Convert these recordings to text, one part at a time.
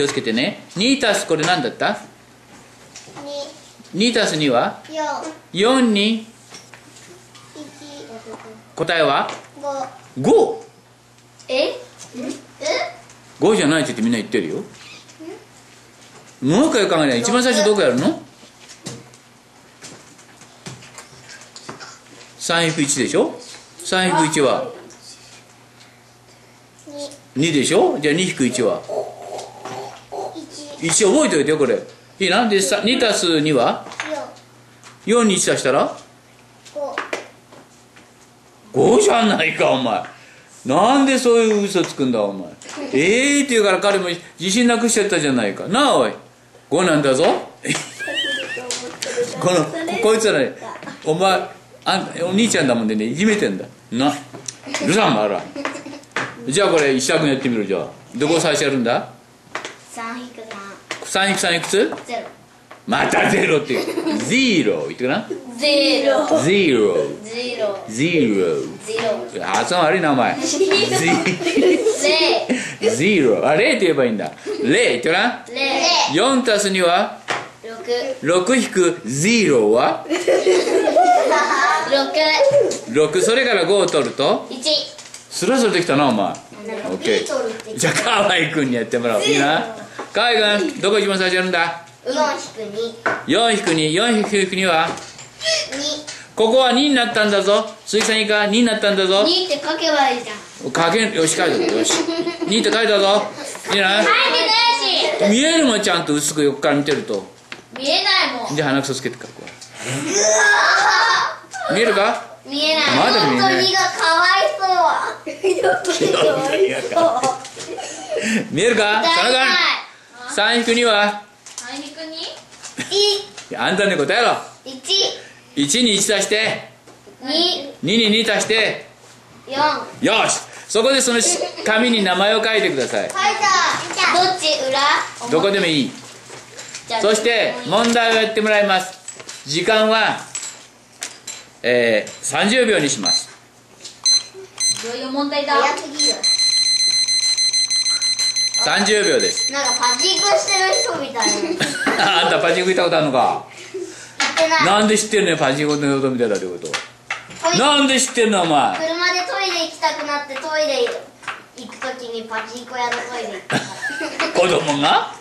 気をつけてね。2足すこれ何だった？ 2 足す2は4に答えは 5。 5じゃないって言ってみんな言ってるよ。もう一回考えない。一番最初どこやるの？ 3-1 でしょ。 3-1 は2でしょ。じゃあ 2-1 は1。覚えておいてよこれ。いいな。で2足す2は4に1足したら5じゃないかお前。なんでそういう嘘つくんだお前。って言うから彼も自信なくしちゃったじゃないかなあ。おい5なんだぞこいつらね、お前お兄ちゃんだもんでね、いじめてんだな。うるさんもあら。じゃあこれ石田君やってみろ。じゃあどこ最初やるんだ？ 3-3 いくつ？またゼロってゼロ言ってくな。ゼロ発音悪いなお前。ゼロあ、0って言えばいいんだ。0言ってくな。4足す2は6引く0は6。それから5を取ると1。スラスラできたなお前。オッケー。じゃあ河合君にやってもらおう。いいな。河合君どこ一番最初やるんだ？4引く2。4引く2は2。ここは2になったんだぞ。鈴木さんいいか？2になったんだぞ。2 って書けばいいじゃん。 よし書いてる。よし2って書いたぞ。いいな。見えるもんちゃんと薄く横から見てると。 見えないもん。 じゃあ鼻くそつけて書くわ。見えるか？ 見えない。 まだ見えない。 本当にがかわいそう見えるか？その間3引く2は 3引く 2？ あんたに答えろ。 1。 1に1足して 2。 2に2足して 4。 よし。そこでその紙に名前を書いてください。 書いた。どっち？裏？ どこでもいい。そして問題をやってもらいます。時間は、30秒にします。 どういう問題だ ？30秒です。 なんかパチンコしてる人みたいあんたパチンコ行ったことあるのか？ 言ってない。 なんで知ってんのよパチンコのことみたいだってこと。なんで知ってんのお前。 車でトイレ行きたくなってトイレ行くときにパチンコ屋のトイレ行ったから子供が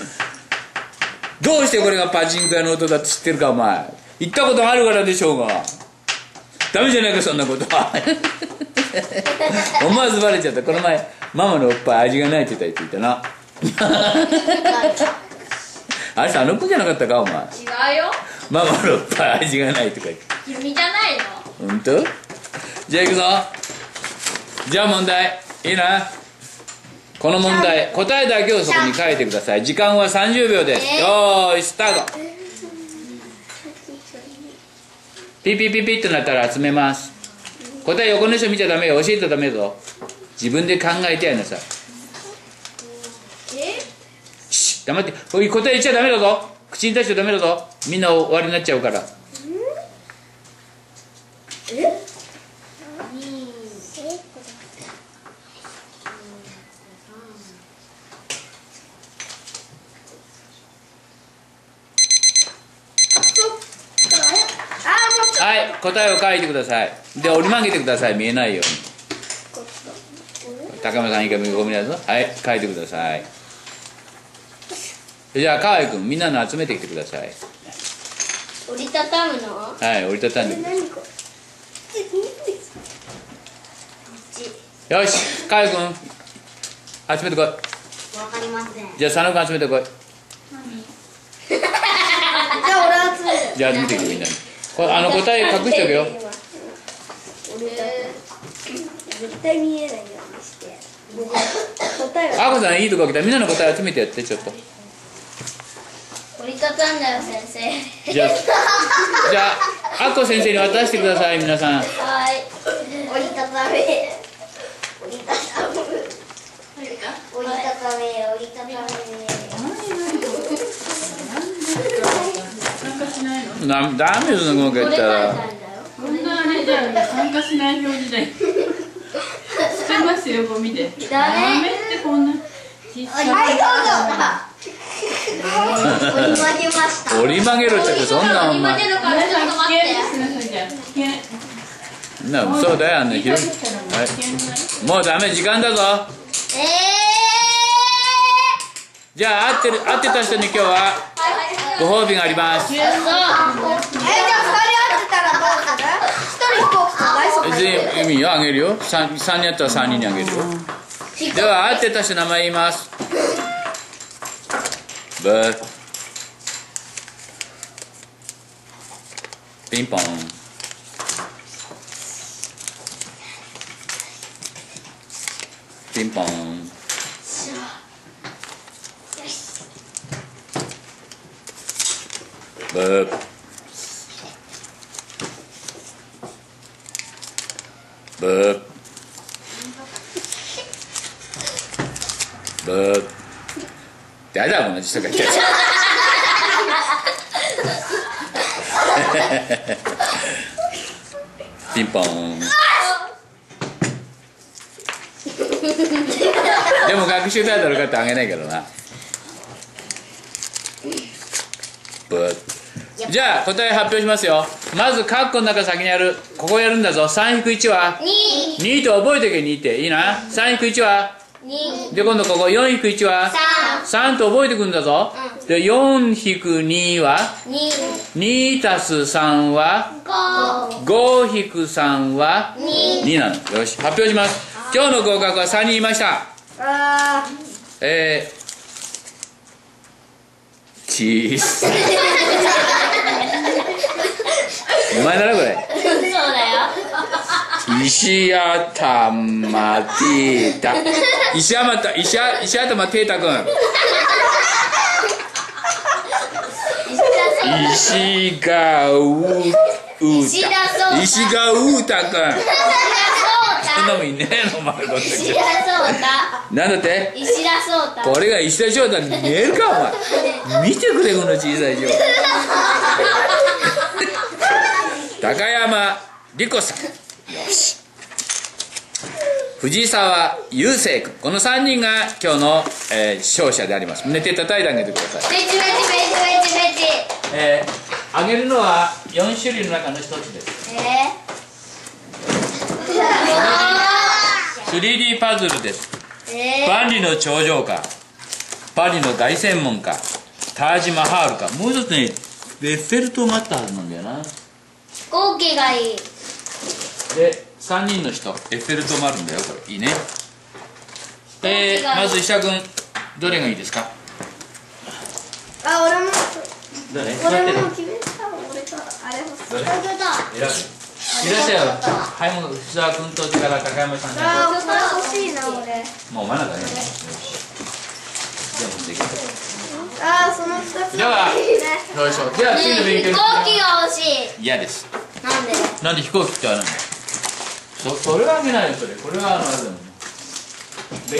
どうしてこれがパチンコ屋の音だって知ってるかお前。行ったことあるからでしょうが。ダメじゃないかそんなことは。思わずバレちゃった。この前ママのおっぱい味がないって言ったな。あれさあの子じゃなかったかお前。違うよ。 ママのおっぱい味がないとか言って。 君じゃないの？ 本当？じゃあ行くぞ。じゃあ問題いいな。この問題答えだけをそこに書いてください。時間は30秒です。よーいスタート。ピピピピってなったら集めます。答え横の人見ちゃダメよ。教えちゃダメぞ。自分で考えてやりなさい。シッ黙って。こういう答え言っちゃダメだぞ。口に出しちゃダメだぞ。みんな終わりになっちゃうから。はい、答えを書いてください。で、折り曲げてください。見えないように。高山さん、いいかごめんなさい。はい、書いてください。じゃあ、河合君、みんなの集めてきてください。 折りたたむの？ はい、折りたたんでください。よし、河合君、集めてこい。 わかりません。 じゃあ、佐野君集めてこい。 じゃあ俺集める。 じゃあ、集めてきてみんなに。答え隠しておくよ。 絶対見えないようにして。 あこさんいいとこ来た。みんなの答え集めてやってちょっと。 折りたたんだよ先生。 じゃああこ先生に渡してください皆さん。 はい。折りたため。折りたたむ。折りたため。折りたため。 ダメよそんなこと言ったら。 こんなあれじゃ参加しない表示だよ。してますよ、こう見て。 ダメってこんな。 はいどうぞ。折り曲げました。 折り曲げろってそんなお前そうだよあんな広い、はい、もうダメ時間だぞ。じゃあ合ってた人に今日はご褒美があります。 じゃあ2人合ってたらどうする？1人飛行機と大丈夫？ 意味よあげるよ。3人やったら3人にあげるよ。では合ってた人名前言います。ブーピンポンピンポンブーブーブー誰だ同じ人が来たピンポンでも学習タイトル買ってあげないけどな。ブーじゃあ答え発表しますよ。まずカッコの中先にやるここやるんだぞ。3-1は 2と覚えてけ。2っていいな。3-1は2で今度ここ 4-1は 3と覚えてくんだぞ。で 4-2 は 2+3 は 5-3 は 2なの。よし発表します。今日の合格は3人いました。チーズお前だなこれ。 そうだよ。 石頭テータ石頭テータ君石がうた君そんなもんいねえのお前こっち。 石田壮太。 なんだって？ 石田壮太。 これが石田翔太に見えるかお前。見てくれこの小さい字を。高山理子さん。よし。藤沢雄星君。この3人が今日の、勝者であります。寝て叩いてあげてください。あげるのは4種類の中の1つです。3D パズルです。万里の長城かパリの凱旋門かタージマハールか。もう一つねエッフェル塔もあったはずなんだよな。 飛行機がいい。 で3人の人エッフェル塔もあるんだよこれ。いいね。まず石田君どれがいいですか？ 俺もどれ？ 決めた。俺とあれ欲しい。 どれ？選ぶ。いらっしゃいよ。はい、もう藤沢君と高山さんに。 これ欲しいな俺。 もう真ん中ね。じゃあ持っていく。 その2つ。 ではどうでしょう。では次の勉強。 飛行機が欲しい。 嫌です。 なんで？ なんで飛行機ってあるの？それはあげないよそれ。これはあれだもん。